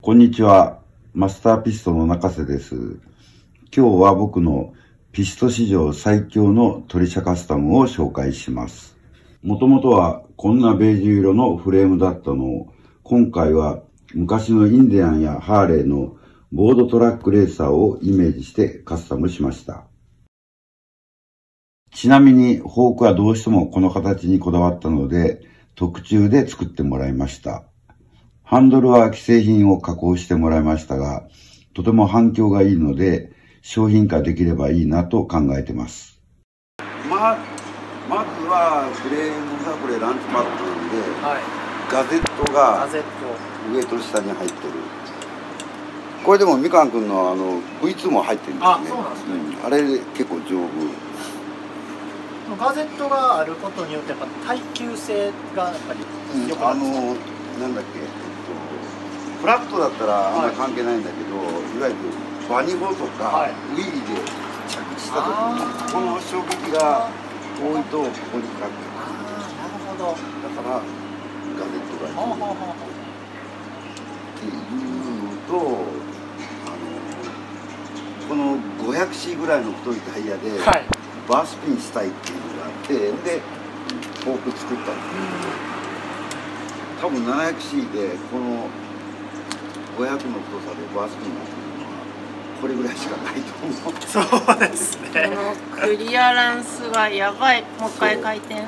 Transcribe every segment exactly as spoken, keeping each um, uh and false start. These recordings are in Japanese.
こんにちは。マスターピストの中瀬です。今日は僕のピスト史上最強のトリシャカスタムを紹介します。もともとはこんなベージュ色のフレームだったのを、今回は昔のインディアンやハーレーのボードトラックレーサーをイメージしてカスタムしました。ちなみにフォークはどうしてもこの形にこだわったので、特注で作ってもらいました。ハンドルは既製品を加工してもらいましたが、とても反響がいいので、商品化できればいいなと考えてます。ま、まずはフレームがこれランチパッドなんで、はい、ガゼットが上と下に入ってる。これでもみかんくんのあの ブイツー も入ってるんですね。 あ、そうなんですね。 うん、あれ結構丈夫。 ガゼットがあることによってやっぱ耐久性がやっぱり良くなるんですか？ あのなんだっけ、えっと、フラットだったらあんまり関係ないんだけど、はい、いわゆるバニゴとか、はい、ウィーで着地した時にこの衝撃が多いとここにかかる。 ああ、なるほど。 だからガゼットがいいっていうのと、あのこの ごひゃくシー ぐらいの太いタイヤで、はい、バースピンしたいっていうのがあって、でフォーク作ったんですけど、多分 ななひゃくシー でこのごひゃくの太さでバースピンがするのはこれぐらいしかないと思う。 そうですね。 このクリアランスがやばい。もう一回回転。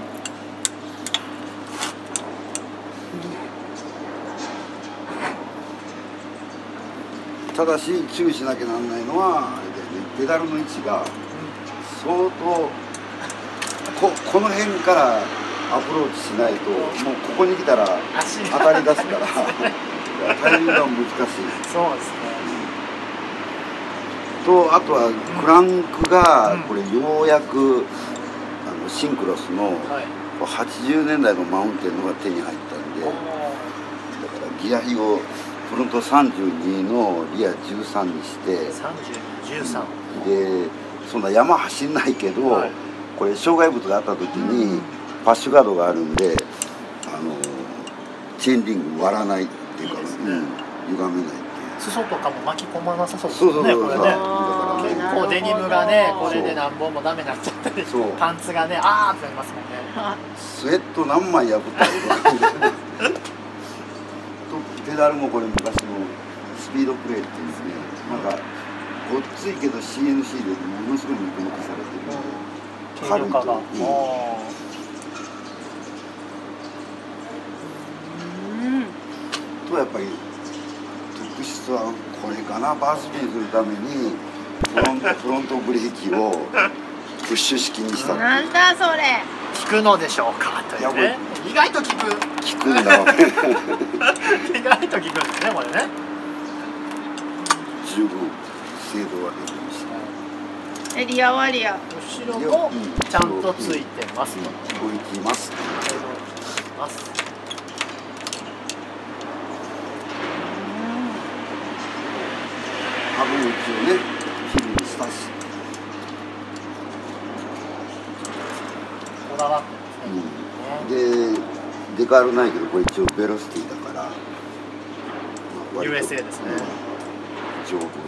ただし注意しなきゃならないのはあれだよね、ペダルの位置が相当 こ, この辺からアプローチしないと、もうここに来たら当たり出すからタイミングが難しい。 そうですね。 とあとはクランクがこれようやくあのシンクロスのはちじゅうねんだいのマウンテンのが手に入ったんで、だからギア比をフロントさんじゅうにのリアじゅうさんにしてさんじゅうに、じゅうさんで、そんな山走んないけど、はい、これ障害物があった時にパッシュガードがあるんで、あのチェーンリング割らないっていうか、いいですね、うん、歪めない。 裾とかも巻き込まなさそうですね。これね、結構デニムがね、これで何本もダメになっちゃったり、パンツがね、あーってなりますもんね。 スウェット何枚破ったりとかペダルもこれ昔のスピードプレーっていうんですね、なんかごっついけど シーエヌシー でものすごい肉肉されてるので、軽いと、うん、とやっぱり特質はこれかな。バースピンするためにフロント、フロントブレーキをプッシュ式にした。 なんだそれ。 効くのでしょうかというね。意外と効く。 効くんだわね。 意外と効くんですね、これね。 十分精度はできました。 エリアワリア。 後ろもちゃんとついてますと。 動きます。 ます。 ハブの位置をね、日々にしたし。 こだわってますね。 うん、で、デカールないけど、これ一応ベロシティだから。 まあ、ユーエスエー ですね。 丈夫。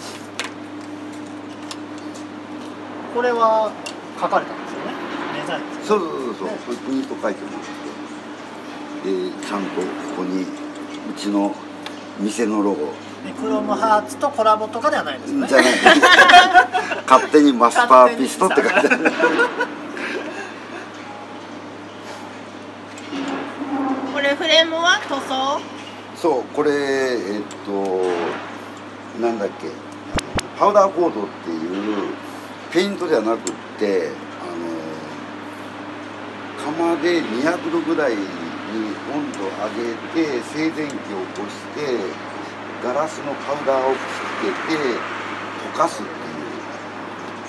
これは書かれたんですよね。デザインですね。 そうそうそうそう、これプリント書いてもらって、で、ちゃんとここにうちの店のロゴ。 クロムハーツとコラボとかではないですね。 じゃない。勝手にマスターピストって書いてある。 これフレームは塗装？ そう、これえっとなんだっけ、パウダーコードっていうペイントじゃなくって、あの窯でにひゃくどぐらいに温度を上げて静電気を起こしてガラスのパウダーを吹きつけて溶かすっていう。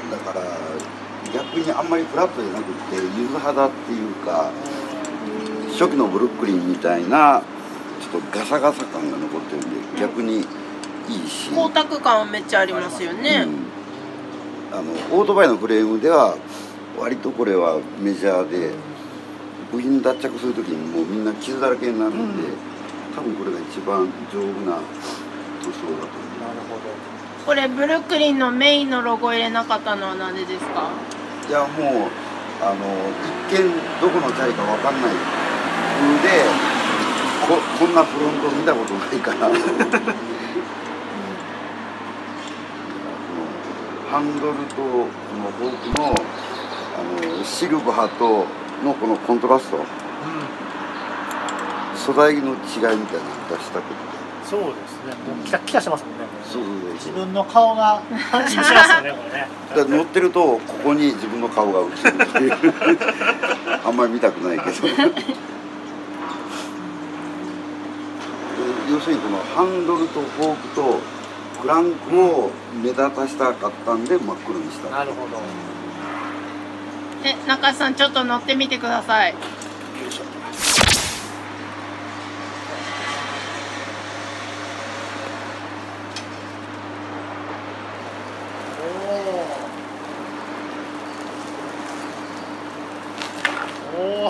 だから逆にあんまりフラットじゃなくってゆず肌っていうか、初期のブルックリンみたいなちょっとガサガサ感が残ってるんで逆にいいし、 光沢感はめっちゃありますよね。 うん、あのオートバイのフレームでは割とこれはメジャーで、部品脱着する時にもうみんな傷だらけになるんで、うん、多分これが一番丈夫なそうだと思う。 なるほど。 これブルックリンのメインのロゴ入れなかったのはなんでですか？ いやもうあの一見どこのチャリかわかんない風で、ここんなフロント見たことないからハンドルとこのフォークのあのシルバーとのこのコントラスト、うん、素材の違いみたいなの出したくて。 そうですね。もうキラキラしてますもんね。 そうそうそう。 自分の顔が安心しますよね、これね。 だから乗ってるとここに自分の顔が映るっていうあんまり見たくないけど要するにこのハンドルとフォークとクランクを目立たしたかったんで真っ黒にした。 なるほど。 え、中津さんちょっと乗ってみてください。よいしょ。 おお。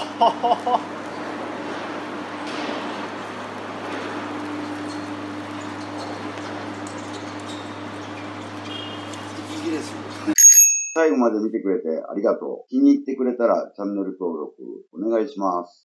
息ですよ。最後まで見てくれてありがとう。気に入ってくれたらチャンネル登録お願いします。